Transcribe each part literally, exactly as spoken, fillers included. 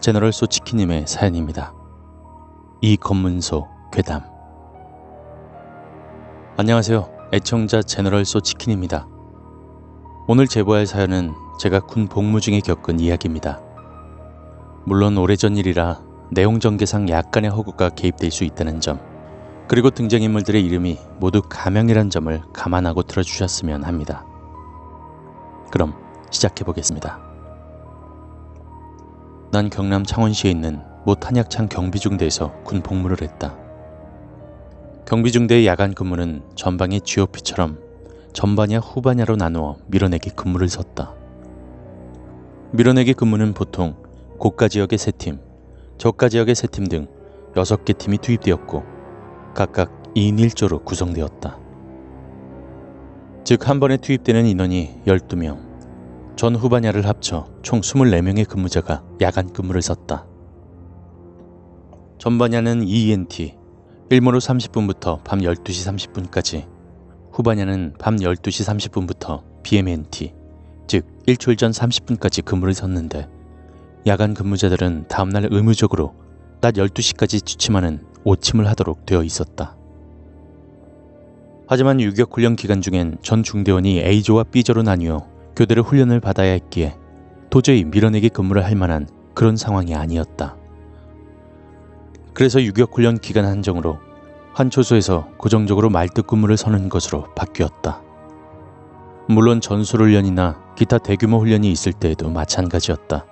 제너럴 소치키님의 사연입니다. 이 검문소 괴담. 안녕하세요. 애청자 제너럴 소치킨입니다. 오늘 제보할 사연은 제가 군 복무 중에 겪은 이야기입니다. 물론 오래전 일이라 내용 전개상 약간의 허구가 개입될 수 있다는 점, 그리고 등장인물들의 이름이 모두 가명이란 점을 감안하고 들어주셨으면 합니다. 그럼 시작해보겠습니다. 난 경남 창원시에 있는 모 탄약창 경비중대에서 군 복무를 했다. 경비중대의 야간 근무는 전방의 지오피처럼 전반야 후반야로 나누어 밀어내기 근무를 섰다. 밀어내기 근무는 보통 고가 지역의 세 팀, 저가 지역의 세 팀 등 여섯 개 팀이 투입되었고 각각 이 인 일 조로 구성되었다. 즉 한 번에 투입되는 인원이 열두 명, 전 후반야를 합쳐 총 이십사 명의 근무자가 야간 근무를 섰다. 전반야는 이 이 엔 티, 일모로 삼십 분부터 밤 열두 시 삼십 분까지, 후반야는 밤 열두 시 삼십 분부터 비 엠 엔 티, 즉 일출 전 삼십 분까지 근무를 섰는데, 야간 근무자들은 다음날 의무적으로 낮 열두 시까지 취침하는 오침을 하도록 되어 있었다. 하지만 유격훈련 기간 중엔 전 중대원이 에이조와 비조로 나뉘어 교대로 훈련을 받아야 했기에 도저히 밀어내기 근무를 할 만한 그런 상황이 아니었다. 그래서 유격훈련 기간 한정으로 한 초소에서 고정적으로 말뚝 근무를 서는 것으로 바뀌었다. 물론 전술훈련이나 기타 대규모 훈련이 있을 때에도 마찬가지였다.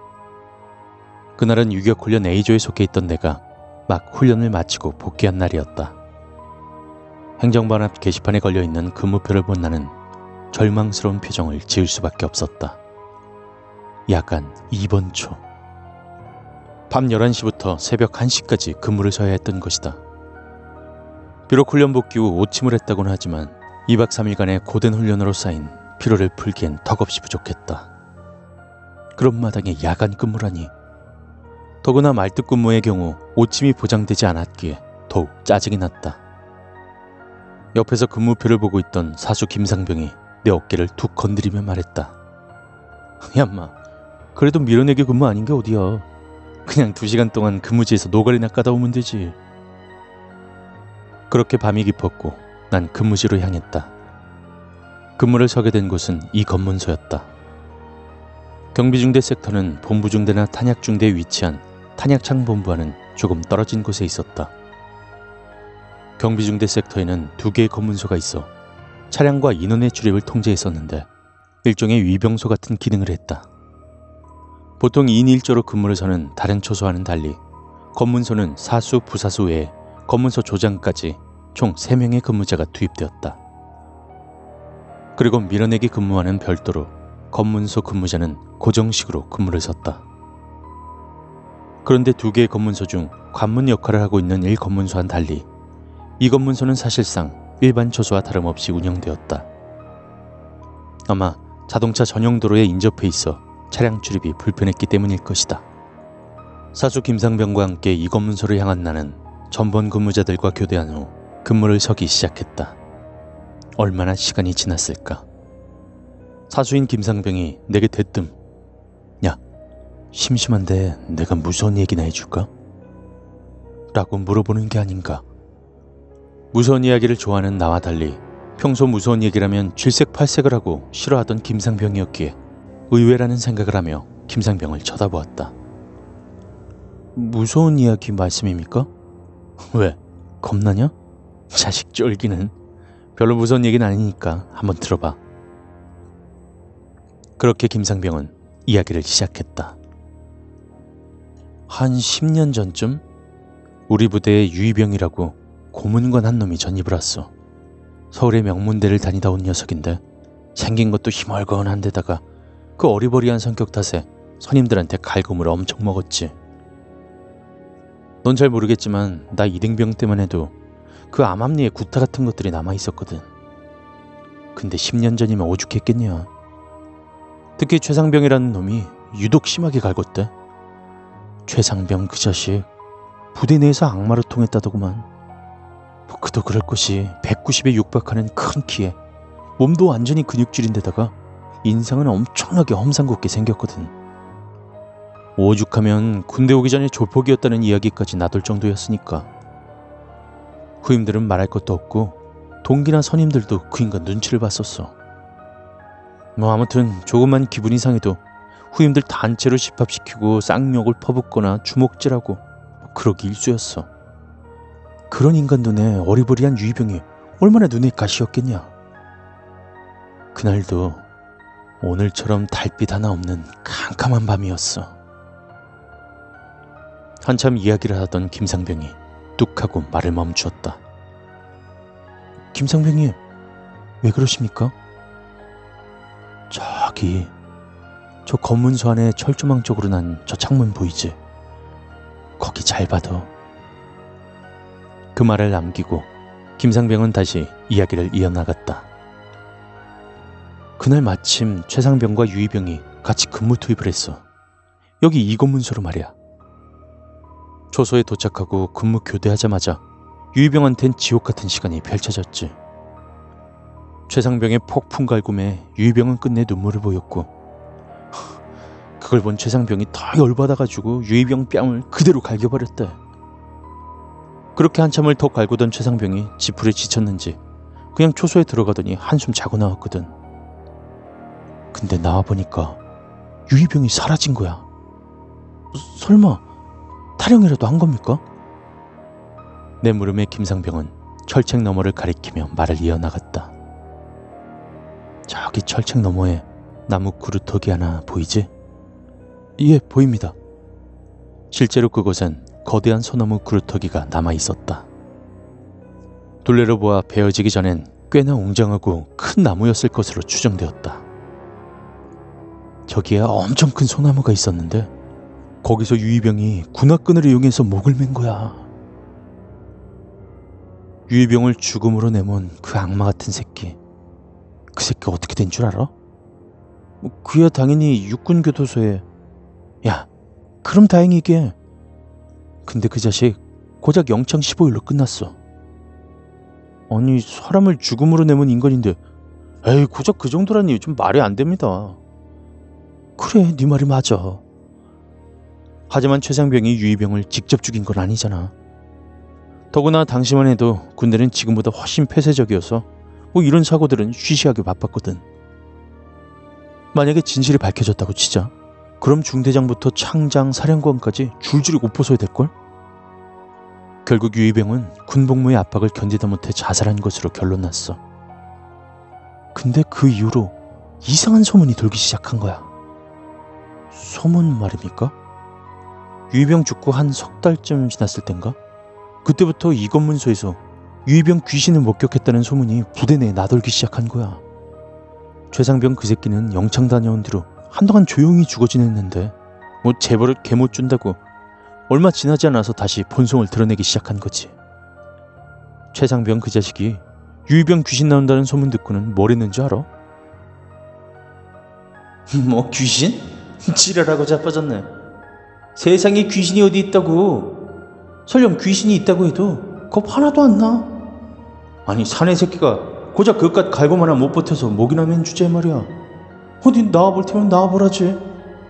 그날은 유격훈련 에이조에 속해 있던 내가 막 훈련을 마치고 복귀한 날이었다. 행정반 앞 게시판에 걸려있는 근무표를 본 나는 절망스러운 표정을 지을 수밖에 없었다. 야간 이 번 초. 밤 열한 시부터 새벽 한 시까지 근무를 서야 했던 것이다. 비록 훈련 복귀 후 오침을 했다고는 하지만 이 박 삼 일간의 고된 훈련으로 쌓인 피로를 풀기엔 턱없이 부족했다. 그런 마당에 야간 근무라니. 더구나 말뚝 근무의 경우 오침이 보장되지 않았기에 더욱 짜증이 났다. 옆에서 근무표를 보고 있던 사수 김상병이 내 어깨를 툭 건드리며 말했다. 야마, 그래도 밀어내기 근무 아닌 게 어디야. 그냥 두 시간 동안 근무지에서 노가리나 까다 오면 되지. 그렇게 밤이 깊었고 난 근무지로 향했다. 근무를 서게 된 곳은 이 검문소였다. 경비중대 섹터는 본부중대나 탄약중대에 위치한 탄약창 본부와는 조금 떨어진 곳에 있었다. 경비중대 섹터에는 두 개의 검문소가 있어 차량과 인원의 출입을 통제했었는데 일종의 위병소 같은 기능을 했다. 보통 이 인 일 조로 근무를 서는 다른 초소와는 달리 검문소는 사수, 부사수 외에 검문소 조장까지 총 세 명의 근무자가 투입되었다. 그리고 밀어내기 근무와는 별도로 검문소 근무자는 고정식으로 근무를 섰다. 그런데 두 개의 검문소 중 관문 역할을 하고 있는 일 검문소와는 달리 이 검문소는 사실상 일반 초소와 다름없이 운영되었다. 아마 자동차 전용 도로에 인접해 있어 차량 출입이 불편했기 때문일 것이다. 사수 김상병과 함께 이 검문소를 향한 나는 전번 근무자들과 교대한 후 근무를 서기 시작했다. 얼마나 시간이 지났을까. 사수인 김상병이 내게 대뜸 야, 심심한데 내가 무서운 얘기나 해줄까? 라고 물어보는 게 아닌가. 무서운 이야기를 좋아하는 나와 달리 평소 무서운 얘기라면 쥘색팔색을 하고 싫어하던 김상병이었기에 의외라는 생각을 하며 김상병을 쳐다보았다. 무서운 이야기 말씀입니까? 왜? 겁나냐? 자식 쫄기는. 별로 무서운 얘기는 아니니까 한번 들어봐. 그렇게 김상병은 이야기를 시작했다. 한 십 년 전쯤 우리 부대에 유이병이라고 고문관 한 놈이 전입을 왔어. 서울의 명문대를 다니다 온 녀석인데 생긴 것도 희멀건한 데다가 그 어리버리한 성격 탓에 선임들한테 갈굼을 엄청 먹었지. 넌 잘 모르겠지만 나 이등병 때만 해도 그 암암리에 구타 같은 것들이 남아있었거든. 근데 십 년 전이면 오죽했겠냐. 특히 최상병이라는 놈이 유독 심하게 갈궜대. 최상병 그 자식 부대 내에서 악마로 통했다더구만. 뭐 그도 그럴 것이 백구십에 육박하는 큰 키에 몸도 완전히 근육질인데다가 인상은 엄청나게 험상궂게 생겼거든. 오죽하면 군대 오기 전에 조폭이었다는 이야기까지 나돌 정도였으니까. 후임들은 말할 것도 없고 동기나 선임들도 그 인간 눈치를 봤었어. 뭐 아무튼 조금만 기분이 상해도 후임들 단체로 집합시키고 쌍욕을 퍼붓거나 주먹질하고 그러기 일쑤였어. 그런 인간 눈에 어리버리한 유이병이 얼마나 눈에 가시였겠냐. 그날도 오늘처럼 달빛 하나 없는 캄캄한 밤이었어. 한참 이야기를 하던 김상병이 뚝 하고 말을 멈추었다. 김상병님, 왜 그러십니까? 저기 저 검문소 안에 철조망 쪽으로 난 저 창문 보이지? 거기 잘 봐도. 그 말을 남기고 김상병은 다시 이야기를 이어나갔다. 그날 마침 최상병과 유이병이 같이 근무 투입을 했어. 여기 이 검문소로 말이야. 초소에 도착하고 근무 교대하자마자 유이병한텐 지옥 같은 시간이 펼쳐졌지. 최상병의 폭풍 갈굼에 유이병은 끝내 눈물을 보였고, 그걸 본 최상병이 더 열받아가지고 유이병 뺨을 그대로 갈겨버렸대. 그렇게 한참을 더 갈구던 최상병이 지풀에 지쳤는지 그냥 초소에 들어가더니 한숨 자고 나왔거든. 근데 나와보니까 유이병이 사라진 거야. 설마 탈영이라도 한 겁니까? 내 물음에 김상병은 철책 너머를 가리키며 말을 이어나갔다. 저기 철책 너머에 나무 구루터기 하나 보이지? 예, 보입니다. 실제로 그곳엔 거대한 소나무 구루터기가 남아있었다. 둘레로 보아 베어지기 전엔 꽤나 웅장하고 큰 나무였을 것으로 추정되었다. 저기에 엄청 큰 소나무가 있었는데 거기서 유이병이 군화끈을 이용해서 목을 맨 거야. 유이병을 죽음으로 내몬 그 악마 같은 새끼. 그 새끼 어떻게 된 줄 알아? 뭐 그야 당연히 육군교도소에. 야, 그럼 다행이게. 근데 그 자식 고작 영창 십오 일로 끝났어. 아니, 사람을 죽음으로 내몬 인간인데 에이, 고작 그 정도라니 좀 말이 안 됩니다. 그래, 네 말이 맞아. 하지만 최상병이 유이병을 직접 죽인 건 아니잖아. 더구나 당시만 해도 군대는 지금보다 훨씬 폐쇄적이어서 뭐 이런 사고들은 쉬쉬하게 바빴거든. 만약에 진실이 밝혀졌다고 치자. 그럼 중대장부터 창장, 사령관까지 줄줄이 옷 벗어야 될걸? 결국 유이병은 군복무의 압박을 견디다 못해 자살한 것으로 결론났어. 근데 그 이후로 이상한 소문이 돌기 시작한 거야. 소문 말입니까? 유이병 죽고 한 석 달쯤 지났을 땐가? 그때부터 이 검문소에서 유이병 귀신을 목격했다는 소문이 부대 내에 나돌기 시작한 거야. 최상병 그 새끼는 영창 다녀온 뒤로 한동안 조용히 죽어 지냈는데 뭐 재벌을 개 못 준다고 얼마 지나지 않아서 다시 본성을 드러내기 시작한 거지. 최상병 그 자식이 유이병 귀신 나온다는 소문 듣고는 뭘 했는지 알아? 뭐 귀신? 지랄하고 자빠졌네. 세상에 귀신이 어디 있다고. 설령 귀신이 있다고 해도 겁 하나도 안 나. 아니, 사내 새끼가 고작 그깟 갈굼 하나 못 버텨서 목이나 맨 주제에 말이야. 어디 나와볼 테면 나와보라지.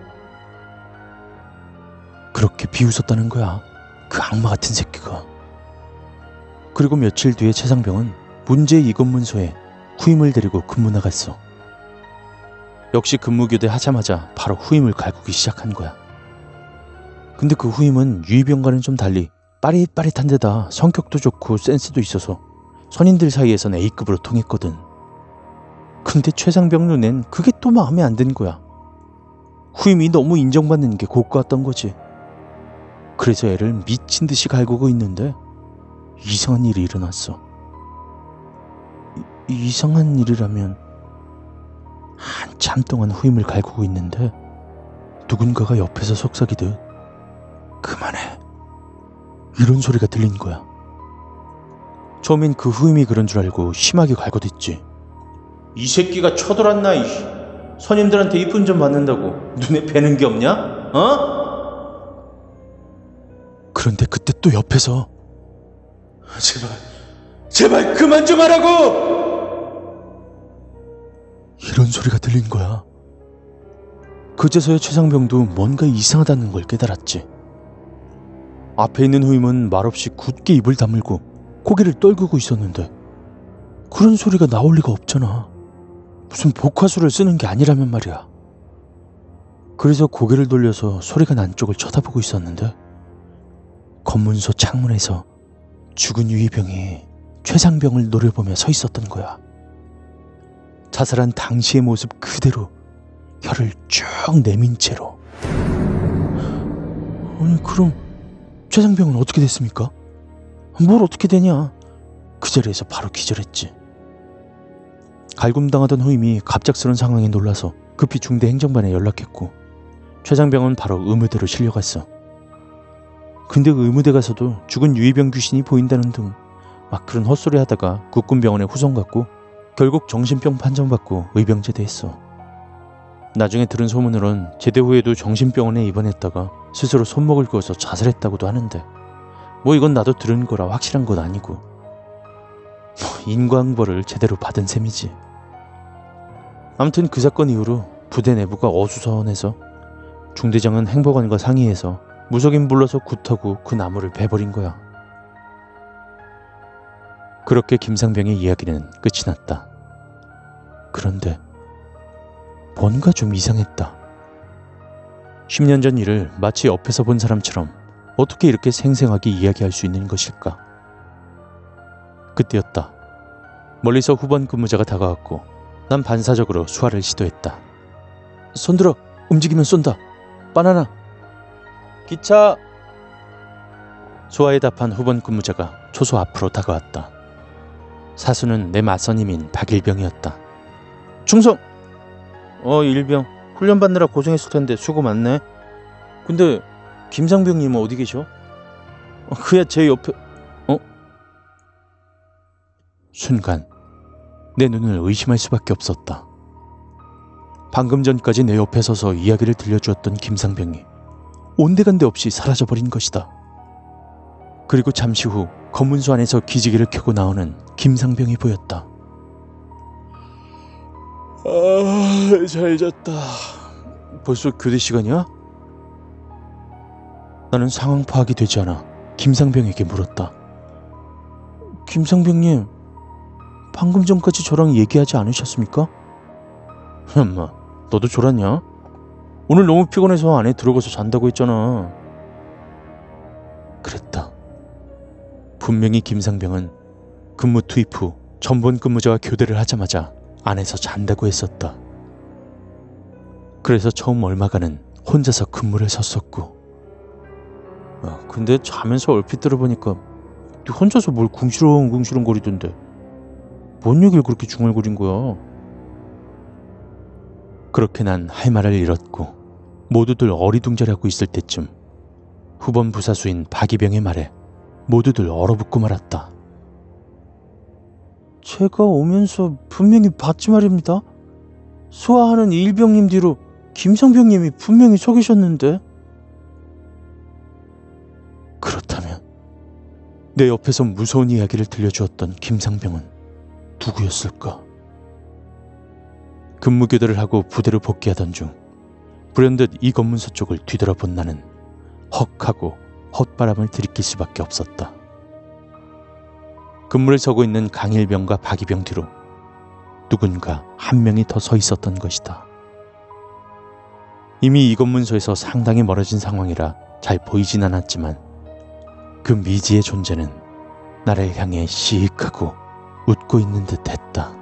그렇게 비웃었다는 거야, 그 악마 같은 새끼가. 그리고 며칠 뒤에 최상병은 문제의 이 검문소에 후임을 데리고 근무 나갔어. 역시 근무교대 하자마자 바로 후임을 갈구기 시작한 거야. 근데 그 후임은 유이병과는 좀 달리 빠릿빠릿한 데다 성격도 좋고 센스도 있어서 선임들 사이에선 A급으로 통했거든. 근데 최상병 눈엔 그게 또 마음에 안 든 거야. 후임이 너무 인정받는 게 고가였던 거지. 그래서 애를 미친 듯이 갈구고 있는데 이상한 일이 일어났어. 이, 이상한 일이라면 한참 동안 후임을 갈구고 있는데 누군가가 옆에서 속삭이듯 그만해, 이런 소리가 들린 거야. 처음엔 그 후임이 그런 줄 알고 심하게 갈궈댔지. 이 새끼가 쳐돌았나. 이 선임들한테 이쁜 점 받는다고 눈에 뵈는 게 없냐? 어? 그런데 그때 또 옆에서 제발 제발 그만 좀 하라고! 이런 소리가 들린 거야. 그제서야 최상병도 뭔가 이상하다는 걸 깨달았지. 앞에 있는 후임은 말없이 굳게 입을 다물고 고개를 떨구고 있었는데 그런 소리가 나올 리가 없잖아. 무슨 복화술을 쓰는 게 아니라면 말이야. 그래서 고개를 돌려서 소리가 난 쪽을 쳐다보고 있었는데 검문소 창문에서 죽은 유이병이 최상병을 노려보며 서 있었던 거야. 자살한 당시의 모습 그대로 혀를 쭉 내민 채로. 아니 그럼 최상병은 어떻게 됐습니까? 뭘 어떻게 되냐? 그 자리에서 바로 기절했지. 갈굼당하던 후임이 갑작스런 상황에 놀라서 급히 중대 행정반에 연락했고 최상병은 바로 의무대로 실려갔어. 근데 그 의무대 가서도 죽은 유이병 귀신이 보인다는 등 막 그런 헛소리 하다가 국군병원에 후송갔고 결국 정신병 판정받고 의병제대했어. 나중에 들은 소문으론 제대 후에도 정신병원에 입원했다가 스스로 손목을 그어서 자살했다고도 하는데 뭐 이건 나도 들은 거라 확실한 건 아니고 뭐 인과응보를 제대로 받은 셈이지. 아무튼 그 사건 이후로 부대 내부가 어수선해서 중대장은 행보관과 상의해서 무속인 불러서 굿하고 그 나무를 베버린 거야. 그렇게 김상병의 이야기는 끝이 났다. 그런데 뭔가 좀 이상했다. 십 년 전 일을 마치 옆에서 본 사람처럼 어떻게 이렇게 생생하게 이야기할 수 있는 것일까? 그때였다. 멀리서 후반 근무자가 다가왔고 난 반사적으로 수화를 시도했다. 손들어! 움직이면 쏜다! 바나나! 기차! 수화에 답한 후반 근무자가 초소 앞으로 다가왔다. 사수는 내 맞선임인 박일병이었다. 충성! 어 일병 훈련 받느라 고생했을 텐데 수고 많네. 근데 김상병님은 어디 계셔? 어, 그야 제 옆에... 어? 순간 내 눈을 의심할 수밖에 없었다. 방금 전까지 내 옆에 서서 이야기를 들려주었던 김상병이 온데간데 없이 사라져버린 것이다. 그리고 잠시 후 검문소 안에서 기지개를 켜고 나오는 김상병이 보였다. 아, 잘 잤다. 벌써 교대 시간이야? 나는 상황 파악이 되지 않아 김상병에게 물었다. 김상병님, 방금 전까지 저랑 얘기하지 않으셨습니까? 엄마, 너도 졸았냐? 오늘 너무 피곤해서 안에 들어가서 잔다고 했잖아. 그랬다. 분명히 김상병은 근무 투입 후 전번 근무자와 교대를 하자마자 안에서 잔다고 했었다. 그래서 처음 얼마간은 혼자서 근무를 섰었고. 야, 근데 자면서 얼핏 들어보니까 네 혼자서 뭘 궁시렁궁시렁 거리던데 뭔 얘기를 그렇게 중얼거린 거야? 그렇게 난 할 말을 잃었고 모두들 어리둥절하고 있을 때쯤 후번 부사수인 박이병의 말에 모두들 얼어붙고 말았다. 제가 오면서 분명히 봤지 말입니다. 소화하는 일병님 뒤로 김상병님이 분명히 서 계셨는데. 그렇다면 내 옆에서 무서운 이야기를 들려주었던 김상병은 누구였을까? 근무교대를 하고 부대로 복귀하던 중 불현듯 이 검문소 쪽을 뒤돌아본 나는 헉하고 헛바람을 들이킬 수밖에 없었다. 근무를 서고 있는 강일병과 박이병 뒤로 누군가 한 명이 더 서 있었던 것이다. 이미 이 검문소에서 상당히 멀어진 상황이라 잘 보이진 않았지만 그 미지의 존재는 나를 향해 시익하고 웃고 있는 듯 했다.